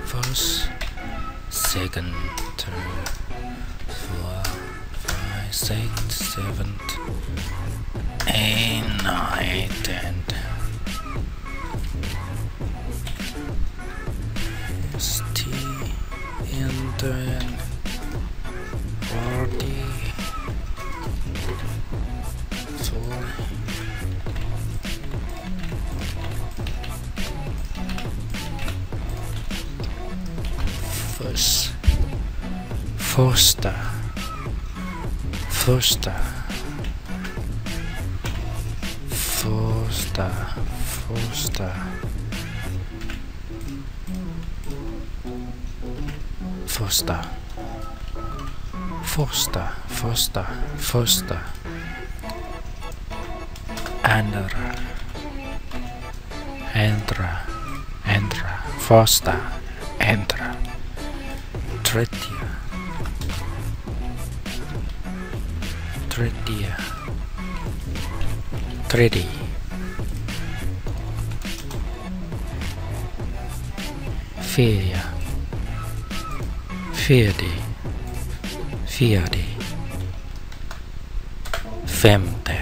first, second, third, fourth, fifth, sixth, seventh, eighth, ninth, tenth. ST enter 40 Foster Andra Foster Andra Tretia Tredi Feria Fjärde femte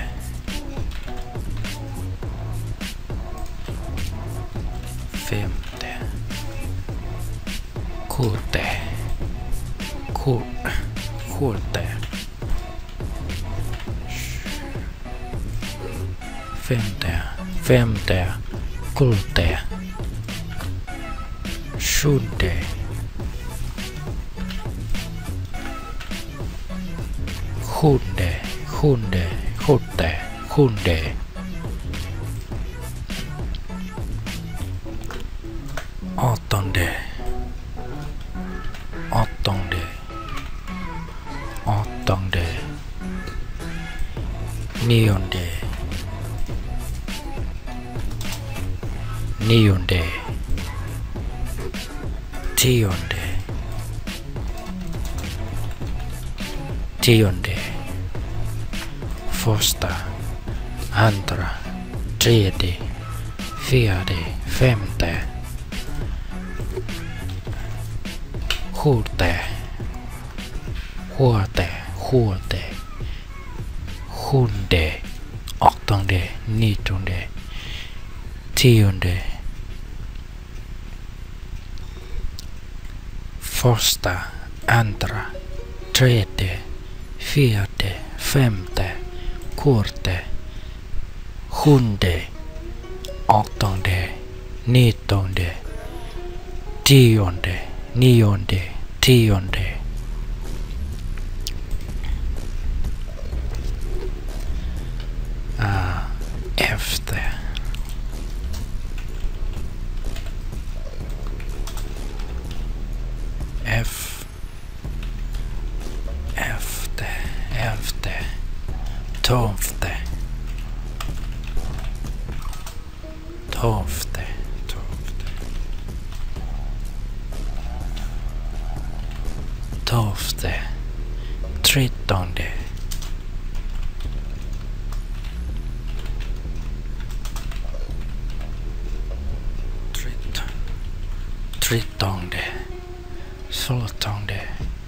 Korte femte kulte sjunde sjunde åttonde nionde tionde första andra tredje fjärde femte sjunde åttonde nionde tionde första andra tredje fjärde femte korte sjunde åttonde nionde tionde efter tolfte trettonde fjortonde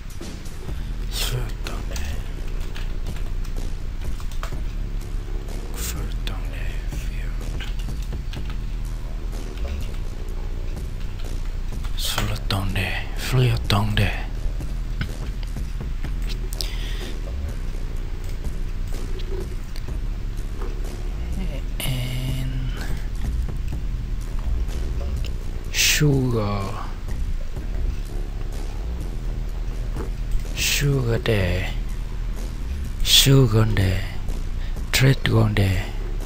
tjugonde trettonde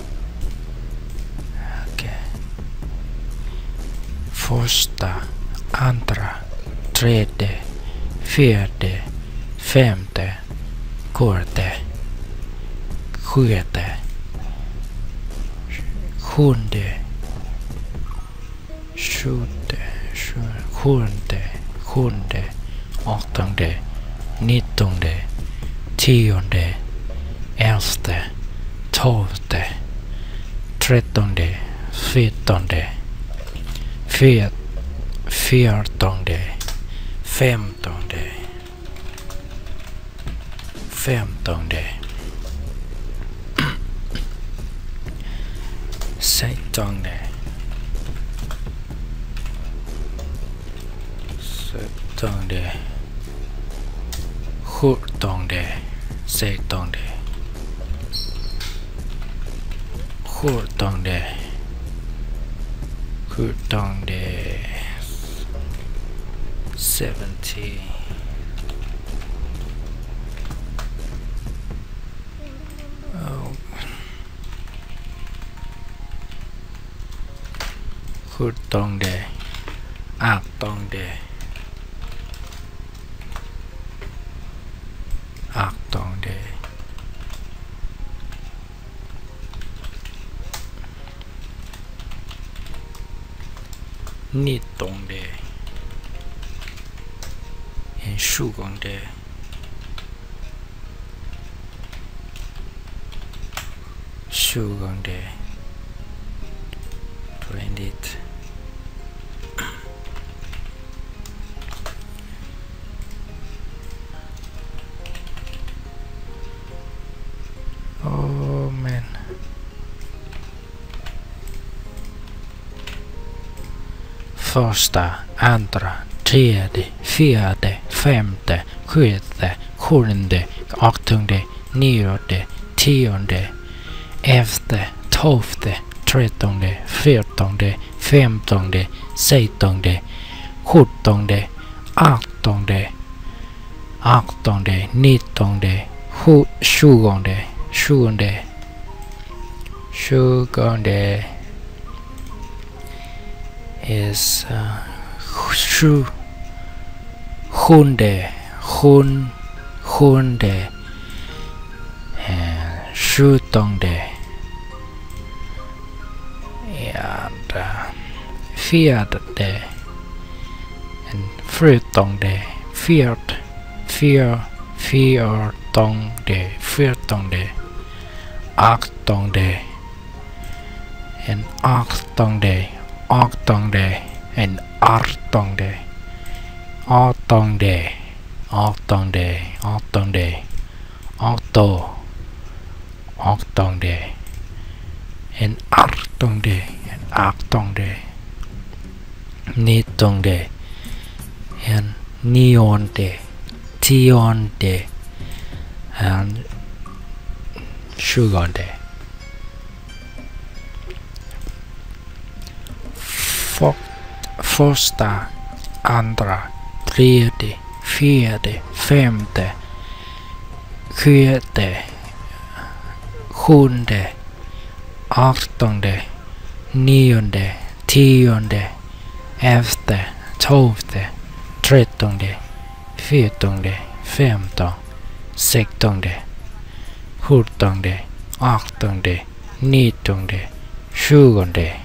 första andra tredje fjärde femte korte sjätte sjunde sjunde åttonde nittonde tionde elfte tolfte trettonde fjortonde fjortonde, femtonde, femtonde, sextonde, sjuttonde, sjuttonde, sjuttonde, sjuttonde, sjuttonde, 70. Oh. Sjuttonde, artonde, artonde, nittonde, and tjugonde, tjugonde, 20. Oh man. Första, andra, tredje, fjärde, femte, sjätte, sjunde, åttonde, nionde, tionde, elfte, tolfte, trettonde, fjortonde, femtonde, sextonde, sjuttonde, artonde, artonde, nittonde, tjugonde, tjugonde, tjugonde is sjunde, sjunde, sjuttonde, and fjärde, and fjortonde, fjortonde, artonde, and artonde, artonde, and artonde, artonde, artonde, artonde, artonde, and artonde, and artonde, nittonde, and nionde, tionde, and tjugonde. Första, andra, tredje, fjärde, femte, sjätte, sjunde, artonde, nionde, tionde, elfte, tolfte, trettonde, fjortonde, femton, sextonde, sjuttonde, artonde, nittonde, tjugonde.